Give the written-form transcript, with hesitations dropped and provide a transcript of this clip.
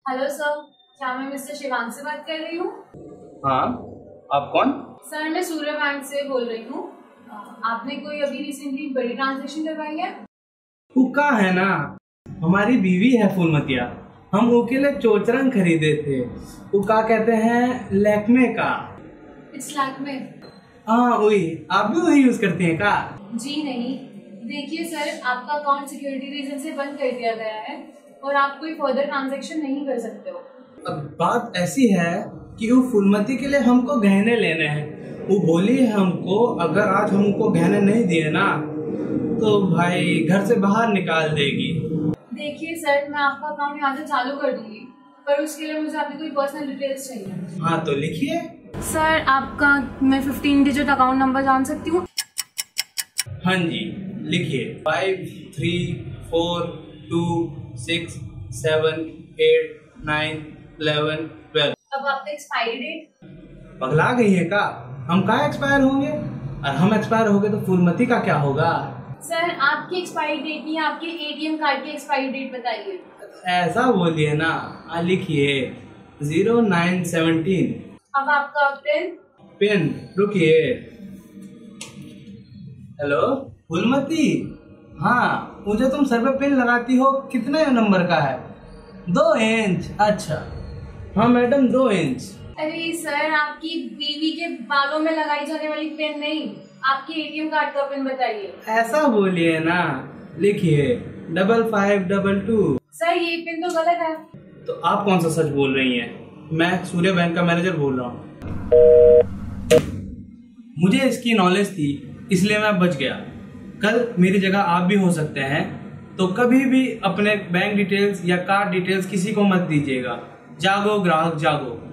Hello sir, क्या मैं mister Shivang से बात कर रही हूँ? हाँ, आप कौन? सर, मैं सूर्य बैंक से बोल रही हूँ। आपने कोई अभी रिसेंटली बड़ी ट्रांजैक्शन करवाई है? उका है ना, हमारी बीवी है फूलमतिया। हम उसके लिए चोचरंग खरीदे थे। उका कहते हैं लैक्मे का। इट्स लैक्मे। हाँ वही, आप भी वही यूज करती हैं का? जी नहीं, देखिए सर, आपका अकाउंट सिक्योरिटी रीजन से बंद कर दिया गया है और आप कोई फर्दर ट्रांजैक्शन नहीं कर सकते हो। अब बात ऐसी है कि वो फूलमती के लिए हमको गहने लेने हैं। वो बोली है हमको अगर आज हमको गहने नहीं दिए ना तो भाई घर से बाहर निकाल देगी। देखिए सर, मैं आपका अकाउंट यहाँ से चालू कर दूंगी, पर उसके लिए मुझे आपकी कोई पर्सनल डिटेल्स चाहिए। हाँ तो लिखिए। सर, आपका मैं 15 डिजिट अकाउंट नंबर जान सकती हूँ? हाँ जी लिखिए, 5 3 4 2 6 7 8 9 11 12। अब आपका एक्सपायरी डेट? पगला गई है का? हम का एक्सपायर होंगे? और हम एक्सपायर हो गए तो फूलमती का क्या होगा? सर, आपकी एक्सपायरी डेट नहीं, आपके एटीएम कार्ड की एक्सपायरी डेट बताइए। ऐसा बोलिए ना। लिखिए 0917। अब आपका पिन? पिन रुकिए। हेलो फूलमती, हाँ मुझे तुम सर पे पिन लगाती हो, कितने नंबर का है? 2 इंच। अच्छा हाँ मैडम 2 इंच। अरे सर, आपकी बीवी के बालों में लगाई जाने वाली पिन नहीं, आपके एटीएम कार्ड का पिन बताइए। ऐसा बोलिए ना। लिखिए 5522। सर, ये पिन तो गलत है। तो आप कौन सा सच बोल रही हैं? मैं सूर्य बैंक का मैनेजर बोल रहा हूँ। मुझे इसकी नॉलेज थी इसलिए मैं बच गया। कल मेरी जगह आप भी हो सकते हैं, तो कभी भी अपने बैंक डिटेल्स या कार्ड डिटेल्स किसी को मत दीजिएगा। जागो ग्राहक जागो।